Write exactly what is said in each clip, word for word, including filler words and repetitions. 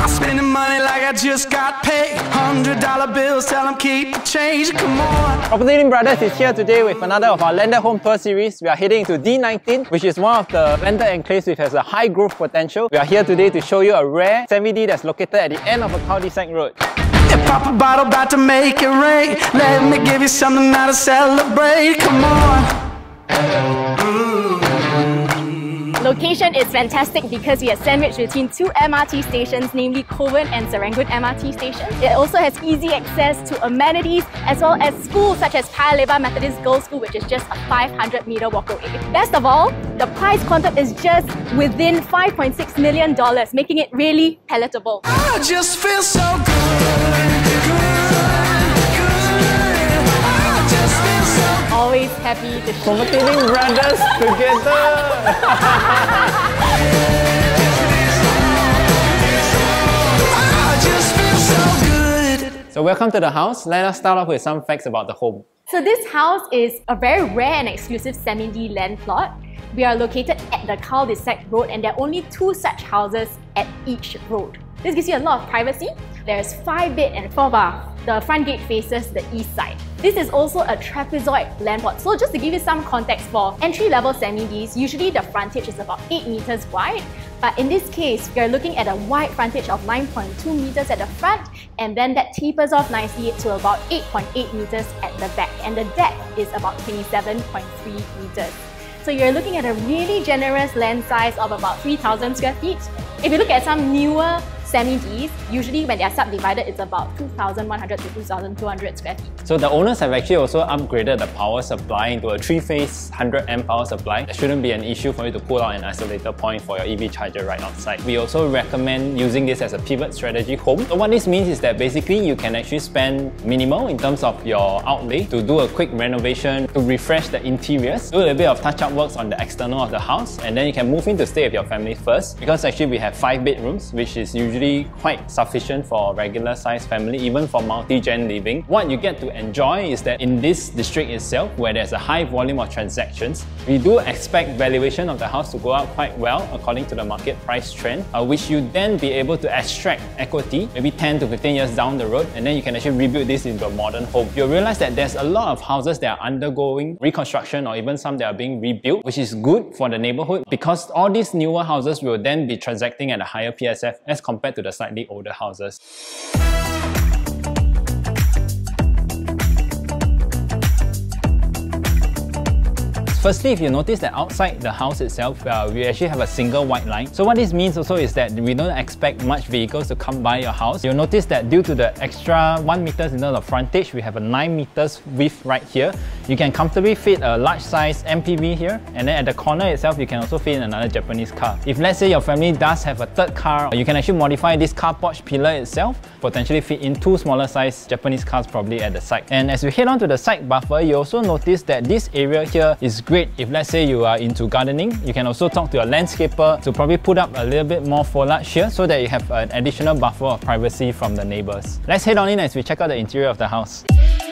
I'm spending money like I just got paid. Hundred dollar bills, tell them keep the change. Come on. PropertyLimBrothers is here today with another of our landed home tour series. We are heading to D nineteen, which is one of the landed enclaves which has a high growth potential. We are here today to show you a rare semi-D that's located at the end of a cul-de-sac road. Yeah, pop a bottle, about to make it rain. Let me give you something now to celebrate. Come on. Location is fantastic because we are sandwiched between two M R T stations, namely Kovan and Serangoon M R T stations. It also has easy access to amenities as well as schools such as Paya Lebar Methodist Girls' School, which is just a five hundred meter walk away. Best of all, the price quantum is just within five point six million dollars, making it really palatable. I just feel so good, good, good. I just feel so good. Always happy to show PropertyLimBrothers together! So welcome to the house. Let us start off with some facts about the home. So this house is a very rare and exclusive semi-D land plot. We are located at the cul-de-sac road and there are only two such houses at each road. This gives you a lot of privacy. There's five bed and four bath. The front gate faces the east side. This is also a trapezoid land plot. So just to give you some context, for entry-level semi-Ds, usually the frontage is about eight meters wide. But in this case, we are looking at a wide frontage of nine point two meters at the front, and then that tapers off nicely to about eight point eight meters at the back. And the deck is about twenty-seven point three meters. So you're looking at a really generous land size of about three thousand square feet. If you look at some newer semi-Ds, usually when they are subdivided, it's about two thousand one hundred to two thousand two hundred square feet. So the owners have actually also upgraded the power supply into a three-phase one hundred amp power supply. There shouldn't be an issue for you to pull out an isolator point for your E V charger right outside. We also recommend using this as a pivot strategy home. So what this means is that basically you can actually spend minimal in terms of your outlay to do a quick renovation, to refresh the interiors, do a little bit of touch-up works on the external of the house, and then you can move in to stay with your family first, because actually we have five bedrooms, which is usually quite sufficient for a regular sized family, even for multi-gen living. What you get to enjoy is that in this district itself, where there's a high volume of transactions, we do expect valuation of the house to go up quite well according to the market price trend, uh, which you then be able to extract equity maybe ten to fifteen years down the road, and then you can actually rebuild this into a modern home. You'll realize that there's a lot of houses that are undergoing reconstruction or even some that are being rebuilt, which is good for the neighborhood because all these newer houses will then be transacting at a higher P S F as compared to the slightly older houses. Firstly, if you notice that outside the house itself, uh, we actually have a single white line. So what this means also is that we don't expect much vehicles to come by your house. You'll notice that due to the extra one meters in terms of frontage, we have a nine meters width right here. You can comfortably fit a large size M P V here, and then at the corner itself, you can also fit in another Japanese car. If let's say your family does have a third car, you can actually modify this car porch pillar itself, potentially fit in two smaller size Japanese cars probably at the side. And as we head on to the side buffer, you also notice that this area here is great if let's say you are into gardening. You can also talk to your landscaper to probably put up a little bit more foliage here so that you have an additional buffer of privacy from the neighbors. Let's head on in as we check out the interior of the house.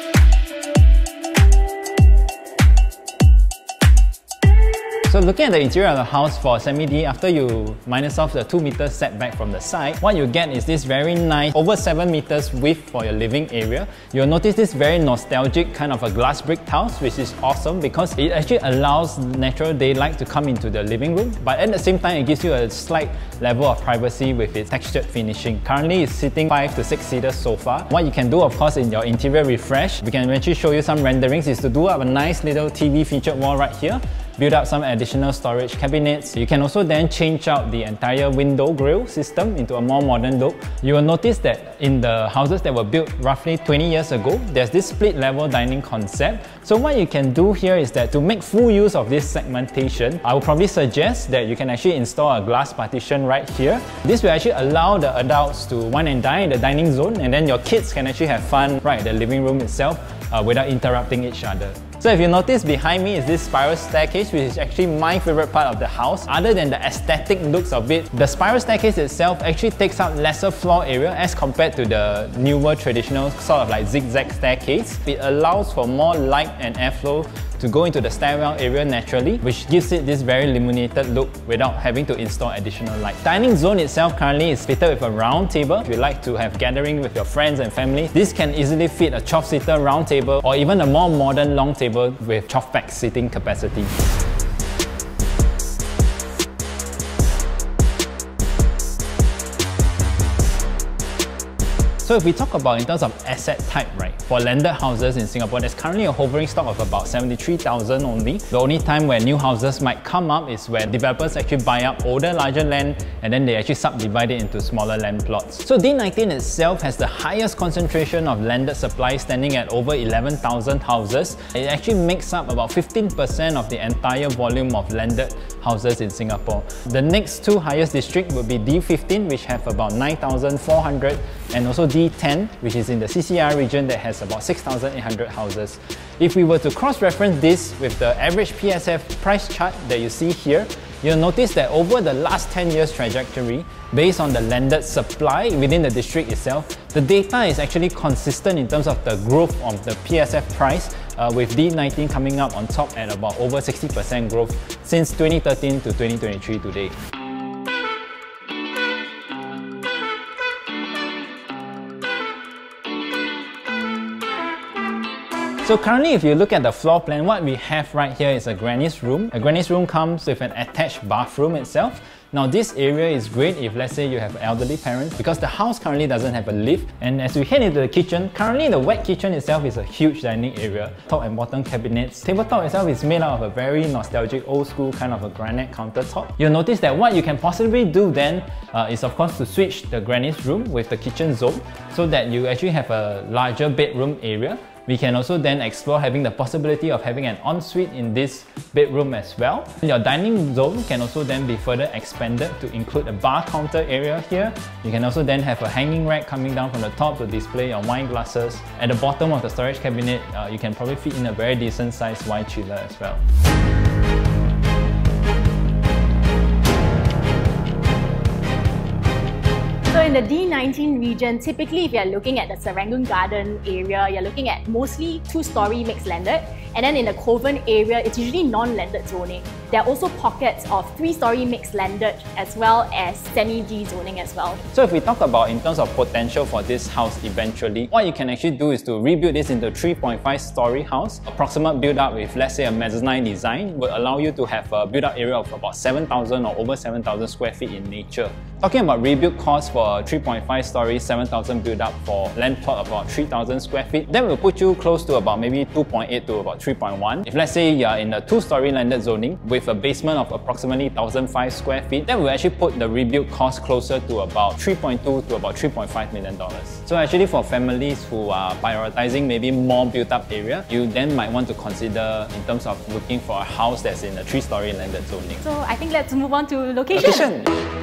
So looking at the interior of the house for semi-D, after you minus off the two meters setback from the side, what you get is this very nice over seven meters width for your living area. You'll notice this very nostalgic kind of a glass brick tiles, which is awesome because it actually allows natural daylight to come into the living room, but at the same time it gives you a slight level of privacy with its textured finishing. Currently it's sitting five to six seater sofa. What you can do, of course, in your interior refresh, we can eventually show you some renderings, is to do up a nice little T V featured wall right here. Build up some additional storage cabinets. You can also then change out the entire window grille system into a more modern look. You will notice that in the houses that were built roughly twenty years ago, there's this split level dining concept. So what you can do here is that to make full use of this segmentation, I would probably suggest that you can actually install a glass partition right here. This will actually allow the adults to wine and dine in the dining zone, and then your kids can actually have fun right in the living room itself uh, without interrupting each other. So So if you notice behind me is this spiral staircase, which is actually my favorite part of the house. Other than the aesthetic looks of it, the spiral staircase itself actually takes up lesser floor area as compared to the newer traditional sort of like zigzag staircase. It allows for more light and airflow to go into the stairwell area naturally, which gives it this very illuminated look without having to install additional light. Dining zone itself currently is fitted with a round table. If you like to have gathering with your friends and family, this can easily fit a twelve-seater round table or even a more modern long table with twelve pax seating capacity. So if we talk about in terms of asset type, right, for landed houses in Singapore, there's currently a hovering stock of about seventy-three thousand only. The only time where new houses might come up is where developers actually buy up older, larger land and then they actually subdivide it into smaller land plots. So D nineteen itself has the highest concentration of landed supply, standing at over eleven thousand houses. It actually makes up about fifteen percent of the entire volume of landed houses in Singapore. The next two highest district would be D fifteen, which have about nine thousand four hundred, and also D ten, which is in the C C R region that has about six thousand eight hundred houses. If we were to cross-reference this with the average P S F price chart that you see here, you'll notice that over the last ten years trajectory, based on the landed supply within the district itself, the data is actually consistent in terms of the growth of the P S F price, uh, with D nineteen coming up on top at about over sixty percent growth since twenty thirteen to twenty twenty-three today. So currently, if you look at the floor plan, what we have right here is a granny's room. A granny's room comes with an attached bathroom itself. Now this area is great if let's say you have elderly parents, because the house currently doesn't have a lift. And as we head into the kitchen, currently the wet kitchen itself is a huge dining area. Top and bottom cabinets. Tabletop itself is made out of a very nostalgic old school kind of a granite countertop. You'll notice that what you can possibly do then uh, is of course to switch the granny's room with the kitchen zone so that you actually have a larger bedroom area. We can also then explore having the possibility of having an ensuite in this bedroom as well. Your dining zone can also then be further expanded to include a bar counter area here. You can also then have a hanging rack coming down from the top to display your wine glasses. At the bottom of the storage cabinet, uh, you can probably fit in a very decent sized wine chiller as well. So in the D nineteen region, typically if you're looking at the Serangoon Garden area, you're looking at mostly two-storey mixed landed. And then in the Kovan area, it's usually non-landed zoning. There are also pockets of three-storey mixed landed as well as semi-D zoning as well. So if we talk about in terms of potential for this house eventually, what you can actually do is to rebuild this into a three point five storey house. Approximate build-up with let's say a mezzanine design would allow you to have a build-up area of about seven thousand or over seven thousand square feet in nature. Talking about rebuild costs for a three point five storey, seven thousand build-up for land plot of about three thousand square feet, that will put you close to about maybe two point eight to about three point one. If let's say you are in a two-storey landed zoning with a basement of approximately one thousand five square feet, that will actually put the rebuild cost closer to about three point two to about three point five million dollars. So actually for families who are prioritizing maybe more built-up area, you then might want to consider in terms of looking for a house that's in a three-storey landed zoning. So I think let's move on to location. Location.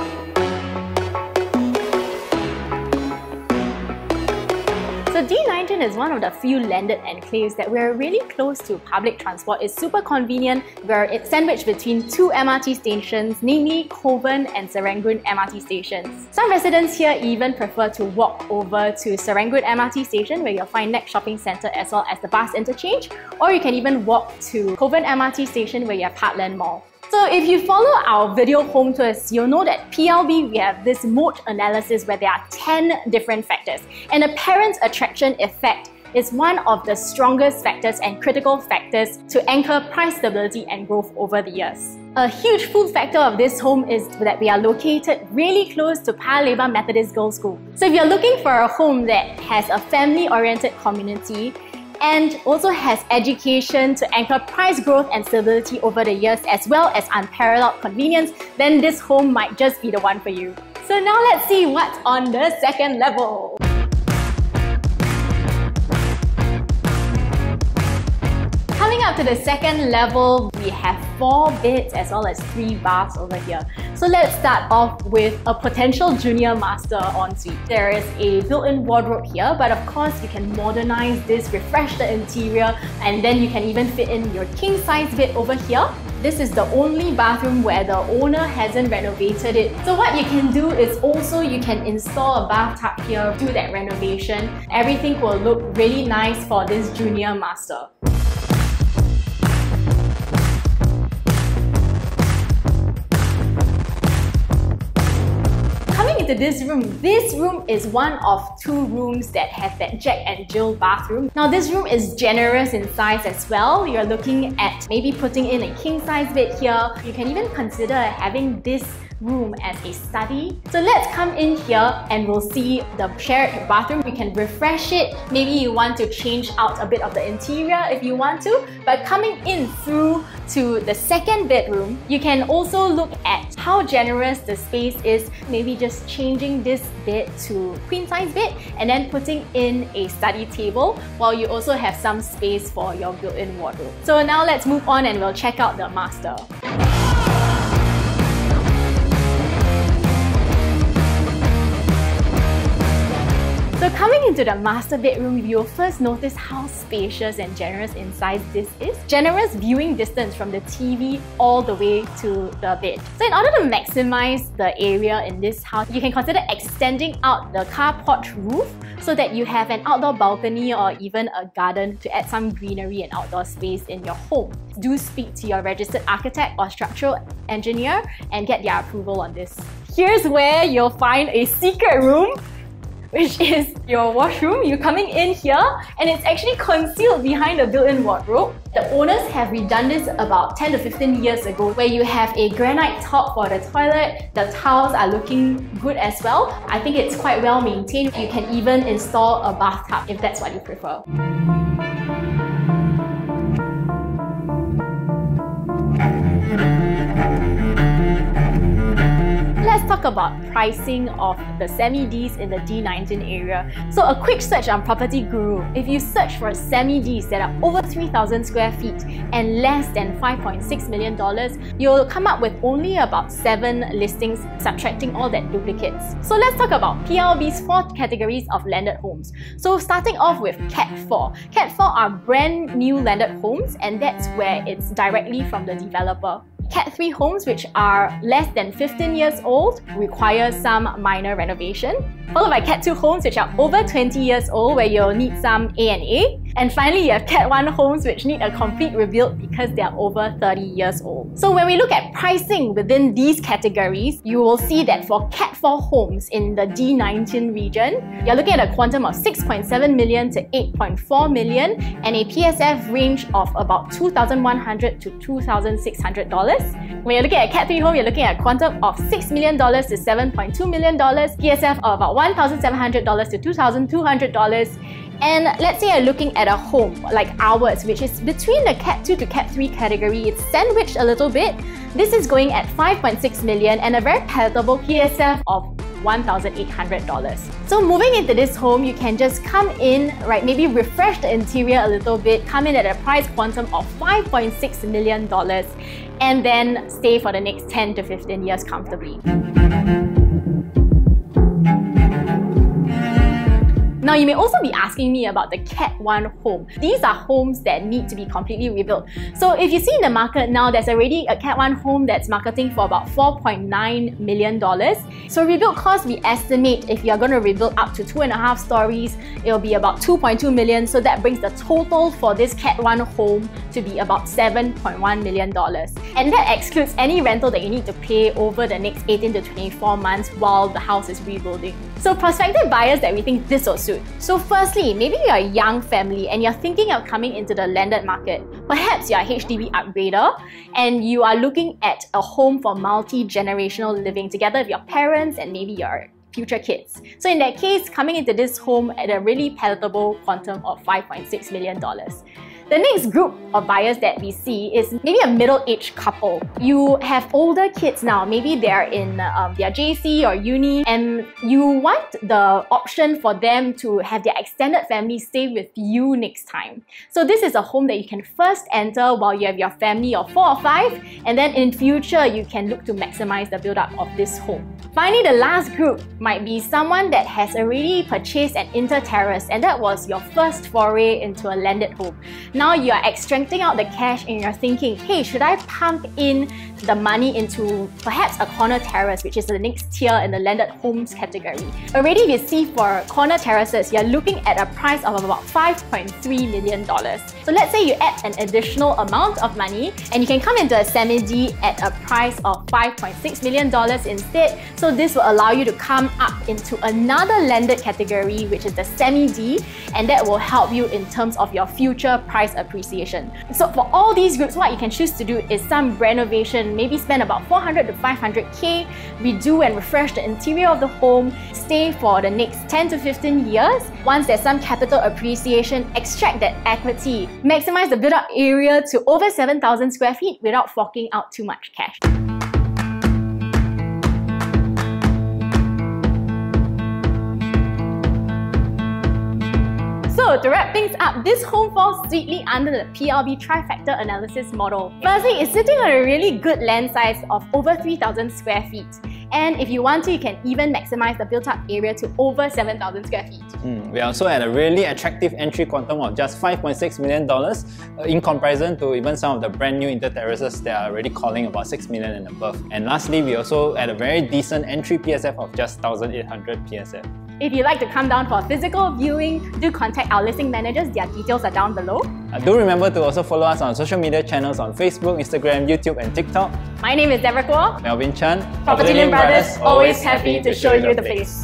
So D nineteen is one of the few landed enclaves that we're really close to public transport. It's super convenient. We're sandwiched between two M R T stations, namely Kovan and Serangoon M R T stations. Some residents here even prefer to walk over to Serangoon M R T station, where you'll find NEX shopping centre as well as the bus interchange, or you can even walk to Kovan M R T station, where you have Heartland Mall. So if you follow our video home tours, you'll know that P L B, we have this moat analysis where there are ten different factors. And the parent attraction effect is one of the strongest factors and critical factors to anchor price stability and growth over the years. A huge pull factor of this home is that we are located really close to Paya Lebar Methodist Girls' School. So if you're looking for a home that has a family-oriented community, and also has education to anchor price growth and stability over the years, as well as unparalleled convenience, then this home might just be the one for you. So now let's see what's on the second level. Coming up to the second level, we have four beds as well as three baths over here. So let's start off with a potential junior master ensuite. There is a built-in wardrobe here, but of course you can modernize this, refresh the interior, and then you can even fit in your king-size bed over here. This is the only bathroom where the owner hasn't renovated it. So what you can do is also you can install a bathtub here, do that renovation. Everything will look really nice for this junior master. To this room. This room is one of two rooms that have that Jack and Jill bathroom. Now this room is generous in size as well. You're looking at maybe putting in a king size bed here. You can even consider having this room as a study. So let's come in here and we'll see the shared bathroom. You can refresh it. Maybe you want to change out a bit of the interior if you want to. But coming in through to the second bedroom, you can also look at how generous the space is. Maybe just changing this bed to queen size bed and then putting in a study table while you also have some space for your built-in wardrobe. So now let's move on and we'll check out the master. So coming into the master bedroom, you'll first notice how spacious and generous in size this is. Generous viewing distance from the T V all the way to the bed. So in order to maximize the area in this house, you can consider extending out the carport roof so that you have an outdoor balcony or even a garden to add some greenery and outdoor space in your home. Do speak to your registered architect or structural engineer and get their approval on this. Here's where you'll find a secret room, which is your washroom. You're coming in here and it's actually concealed behind a built-in wardrobe. The owners have redone this about ten to fifteen years ago, where you have a granite top for the toilet. The tiles are looking good as well. I think it's quite well maintained. You can even install a bathtub if that's what you prefer. Let's talk about pricing of the semi-Ds in the D nineteen area. So a quick search on Property Guru. If you search for semi-Ds that are over three thousand square feet and less than five point six million dollars, you'll come up with only about seven listings, subtracting all that duplicates. So let's talk about P L B's four categories of landed homes. So starting off with Cat four. Cat four are brand new landed homes, and that's where it's directly from the developer. Cat three homes, which are less than fifteen years old, require some minor renovation. Followed by Cat two homes, which are over twenty years old, where you'll need some A and A. And finally, you have Cat one homes, which need a complete rebuild because they are over thirty years old. So when we look at pricing within these categories, you will see that for Cat four homes in the D nineteen region, you're looking at a quantum of six point seven million to eight point four million and a P S F range of about two thousand one hundred to two thousand six hundred dollars. When you're looking at Cat three home, you're looking at a quantum of six million dollars to seven point two million dollars, P S F of about one thousand seven hundred dollars to two thousand two hundred dollars. And let's say you're looking at a home like ours, which is between the Cat two to Cat three category. It's sandwiched a little bit. This is going at five point six million and a very palatable P S F of one thousand eight hundred dollars. So moving into this home, you can just come in, right, maybe refresh the interior a little bit, come in at a price quantum of five point six million dollars and then stay for the next ten to fifteen years comfortably. Now, you may also be asking me about the Cat one home. These are homes that need to be completely rebuilt. So if you see in the market now, there's already a Cat one home that's marketing for about four point nine million dollars. So rebuild cost, we estimate if you're going to rebuild up to two and a half stories, it'll be about two point two million dollars. So that brings the total for this Cat one home to be about seven point one million dollars. And that excludes any rental that you need to pay over the next eighteen to twenty-four months while the house is rebuilding. So prospective buyers that we think this will suit. So firstly, maybe you're a young family and you're thinking of coming into the landed market. Perhaps you're a H D B upgrader and you are looking at a home for multi-generational living together with your parents and maybe your future kids. So in that case, coming into this home at a really palatable quantum of five point six million dollars. The next group of buyers that we see is maybe a middle-aged couple. You have older kids now, maybe they're in um, their J C or uni, and you want the option for them to have their extended family stay with you next time. So this is a home that you can first enter while you have your family of four or five, and then in future you can look to maximize the build-up of this home. Finally, the last group might be someone that has already purchased an inter-terrace, and that was your first foray into a landed home. Now you are extracting out the cash and you're thinking, hey, should I pump in the money into perhaps a corner terrace, which is the next tier in the landed homes category. Already we see for corner terraces, you're looking at a price of about five point three million dollars. So let's say you add an additional amount of money and you can come into a semi-D at a price of five point six million dollars instead. So this will allow you to come up into another landed category, which is the semi-D, and that will help you in terms of your future price appreciation. So for all these groups, what you can choose to do is some renovation, maybe spend about four hundred to five hundred K, redo and refresh the interior of the home, stay for the next ten to fifteen years. Once there's some capital appreciation, extract that equity, maximize the build-up area to over seven thousand square feet without forking out too much cash. So to wrap things up, this home falls sweetly under the P L B trifecta analysis model. Firstly, it's sitting on a really good land size of over three thousand square feet. And if you want to, you can even maximize the built-up area to over seven thousand square feet. Mm, we are also at a really attractive entry quantum of just five point six million dollars uh, in comparison to even some of the brand new inter-terraces that are already calling about six million dollars and above. And lastly, we also at a very decent entry P S F of just one thousand eight hundred P S F. If you'd like to come down for a physical viewing, do contact our listing managers. Their details are down below. Uh, do remember to also follow us on social media channels on Facebook, Instagram, YouTube and TikTok. My name is Deborah Kuo. Melvin Chan. PropertyLimBrothers, always happy to show you the place.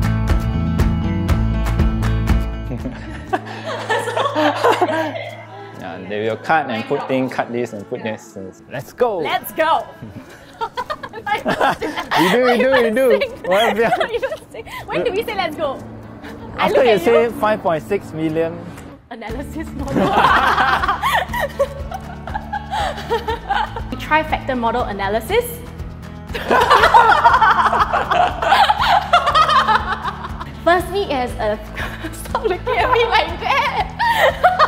Yeah, they will cut and put things, cut this and put this. Let's go! Let's go! you do, you do, you do. What When did we say let's go? After you say five point six million. Analysis model. Trifecta model analysis. Firstly, as a stop looking at me like that.